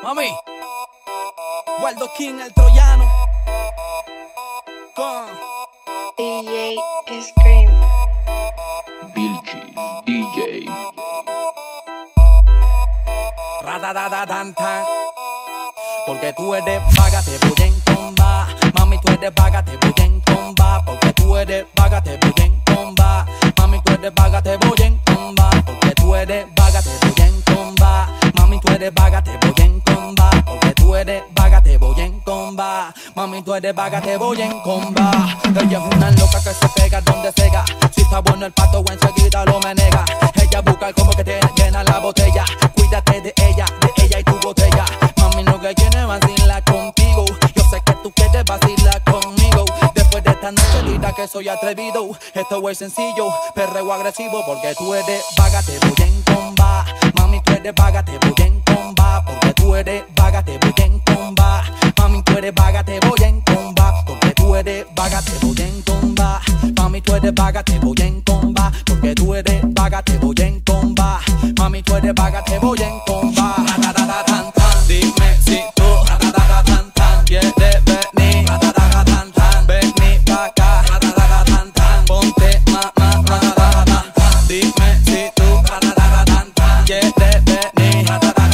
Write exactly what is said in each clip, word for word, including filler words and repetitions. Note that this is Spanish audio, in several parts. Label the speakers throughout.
Speaker 1: Mami, Waldo King, el troyano. Con
Speaker 2: D J Scream.
Speaker 3: Vilchi, D J.
Speaker 1: Radadadadanta. Porque tú eres vaga, te voy en comba. Mami, tú eres vaga, te voy en comba. Porque tú eres vaga, te voy en comba. Mami, tú eres vaga, te voy en comba. Porque tú eres vaga, te voy en comba. Mami, tú eres vaga, te voy en comba. Porque tú eres vaga, te voy en comba. Mami, tú eres vaga, te voy en comba. Ella es una loca que se pega donde sega. Si está bueno el pato, enseguida lo menega. Ella busca como que te llena la botella. Cuídate de ella, de ella y tu botella. Mami, lo que quiere es vacilar contigo. Yo sé que tú quieres vacilar conmigo. Después de esta noche linda que soy atrevido. Esto es sencillo, perreo agresivo. Porque tú eres vaga, te voy en comba. Mami, tú eres vaga, te voy en comba. Porque tú eres vaga, te voy en comba. Mami, tú eres vaga, te voy en comba. Porque tú eres vaga, te voy en comba. Mami, tú eres vaga, te voy en comba. Porque tú eres vaga, te voy en comba. Mami, tú eres vaga, te voy en comba. Dime si tú quieres venir, venir pa' acá, ponte mamá. Dime si tú quieres venir,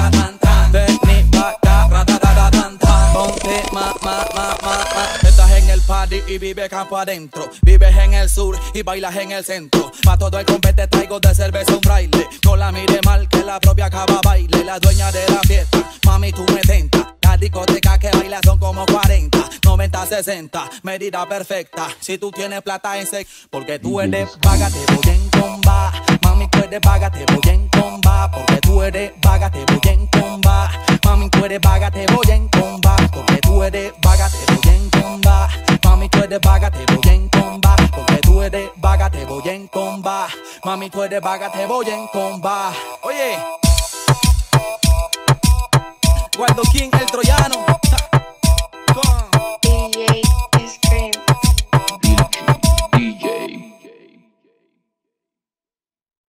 Speaker 1: venir pa' acá, ponte mamá. Estás en el party y vives campo adentro. Vives en el sur y bailas en el centro. Pa' todo el compete traigo de cerveza un braille. No la mire mal que la propia acaba baile. La dueña de la fiesta, mami tú me tentas. Las discotecas que bailas son como cuarenta, noventa, sesenta, medida perfecta. Si tú tienes plata en sec, porque tú eres vaga, te voy en comba. Mami, tú eres vaga, te voy en comba. Porque tú eres vaga, te voy en comba. Mami, tú eres vaga, te voy en comba. Porque tú eres vaga, te voy en comba. Mami, tú eres vaga, te voy en comba. Porque tú eres vaga, te voy en comba. Mami, tú eres vaga, te voy en comba. Oye, Waldo King, el troyano.